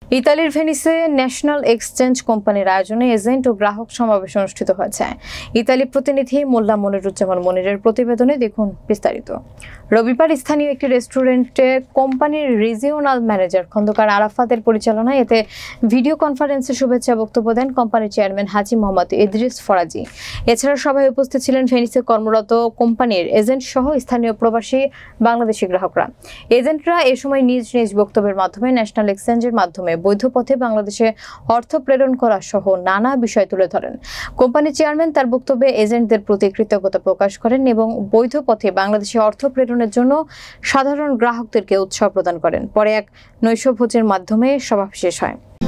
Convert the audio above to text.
ইতালির ভেনিসে national exchange কোম্পানির আয়োজনে এজেন্ট ও গ্রাহক সমাবেশ অনুষ্ঠিত হয়েছে। ইতালি প্রতিনিধি মোল্লা মনিরুজ্জামান মনিরের প্রতিবেদনে দেখুন বিস্তারিত। রবিবার স্থানীয় একটি রেস্টুরেন্টে কোম্পানির রিজিওনাল ম্যানেজার খন্দকার আরাফাতের পরিচালনায় এতে ভিডিও কনফারেন্সে শুভেচ্ছা বক্তব্য দেন কোম্পানির চেয়ারম্যান হাজি মোহাম্মদ ইদ্রিস ফরাজি। এছাড়া সভায় উপস্থিত ছিলেন ভেনিসে কর্মরত কোম্পানির এজেন্ট সহ স্থানীয় প্রবাসী বাংলাদেশি গ্রাহকরা। এজেন্টরা এ সময় নিজ নিজ বক্তব্যের মাধ্যমে ন্যাশনাল এক্সচেঞ্জের মাধ্যমে বৈধ পথে বাংলাদেশে অর্থ প্রেরণ করা সহ নানা বিষয় তুলে ধরেন। কোম্পানির চেয়ারম্যান তার বক্তব্যে এজেন্টদের প্রতি কৃতজ্ঞতা প্রকাশ করেন এবং বৈধ পথে বাংলাদেশে অর্থ প্রেরণের জন্য সাধারণ গ্রাহকদেরকে উৎসাহ প্রদান করেন। পরে এক নৈশভোজের মাধ্যমে সভা শেষ হয়।